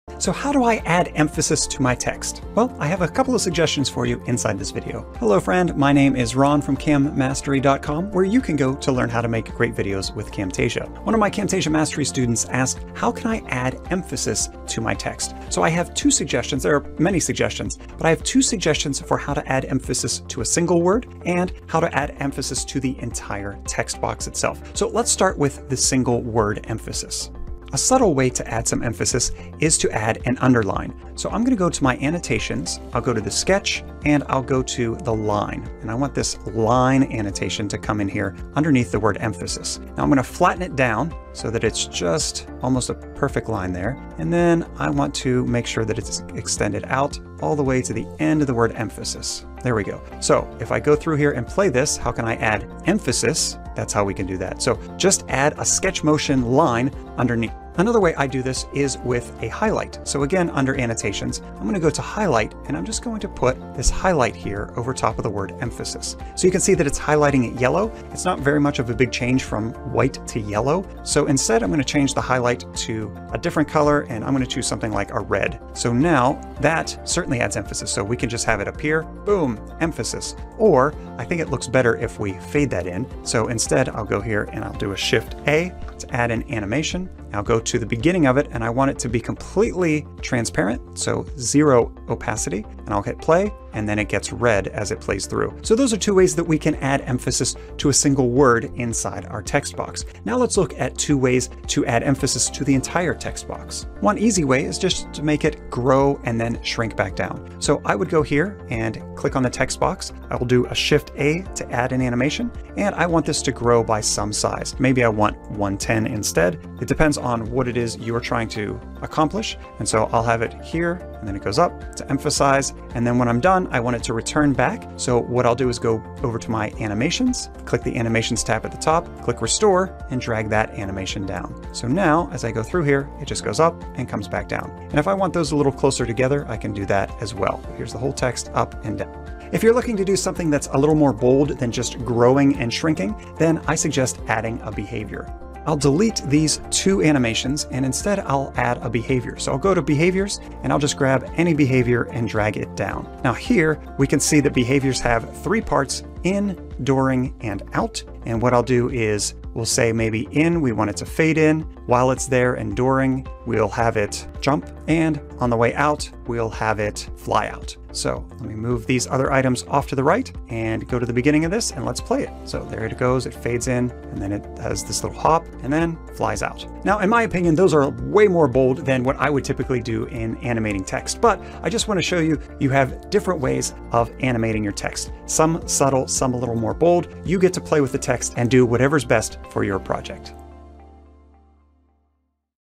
So how do I add emphasis to my text? Well, I have a couple of suggestions for you inside this video. Hello friend, my name is Ron from CamMastery.com, where you can go to learn how to make great videos with Camtasia. One of my Camtasia Mastery students asked, how can I add emphasis to my text? So I have two suggestions. There are many suggestions, but I have two suggestions for how to add emphasis to a single word and how to add emphasis to the entire text box itself. So let's start with the single word emphasis. A subtle way to add some emphasis is to add an underline. So I'm going to go to my annotations, I'll go to the sketch, and I'll go to the line. And I want this line annotation to come in here underneath the word emphasis. Now I'm going to flatten it down so that it's just almost a perfect line there. And then I want to make sure that it's extended out all the way to the end of the word emphasis. There we go. So if I go through here and play this, how can I add emphasis? That's how we can do that. So just add a sketch motion line underneath. Another way I do this is with a highlight. So again, under annotations, I'm going to go to highlight and I'm just going to put this highlight here over top of the word emphasis. So you can see that it's highlighting it yellow. It's not very much of a big change from white to yellow. So instead, I'm going to change the highlight to a different color and I'm going to choose something like a red. So now that certainly adds emphasis. So we can just have it appear, boom, emphasis. Or I think it looks better if we fade that in. So instead, I'll go here and I'll do a Shift A to add an animation. I'll go to the beginning of it and I want it to be completely transparent, so 0 opacity, and I'll hit play and then it gets red as it plays through. So those are two ways that we can add emphasis to a single word inside our text box. Now let's look at two ways to add emphasis to the entire text box. One easy way is just to make it grow and then shrink back down. So I would go here and click on the text box. I will do a Shift A to add an animation, and I want this to grow by some size. Maybe I want 110 instead. It depends on what it is you are trying to accomplish. And so I'll have it here and then it goes up to emphasize. And then when I'm done, I want it to return back. So what I'll do is go over to my animations, click the animations tab at the top, click restore and drag that animation down. So now as I go through here, it just goes up and comes back down. And if I want those a little closer together, I can do that as well. Here's the whole text up and down. If you're looking to do something that's a little more bold than just growing and shrinking, then I suggest adding a behavior. I'll delete these two animations and instead I'll add a behavior. So I'll go to behaviors and I'll just grab any behavior and drag it down. Now here we can see that behaviors have three parts: in, during, and out. And what I'll do is we'll say maybe in, we want it to fade in. While it's there, and during, we'll have it jump. And on the way out, we'll have it fly out. So let me move these other items off to the right and go to the beginning of this and let's play it. So there it goes, it fades in and then it has this little hop and then flies out. Now, in my opinion, those are way more bold than what I would typically do in animating text, but I just want to show you, you have different ways of animating your text. Some subtle, some a little more bold. You get to play with the text and do whatever's best for your project.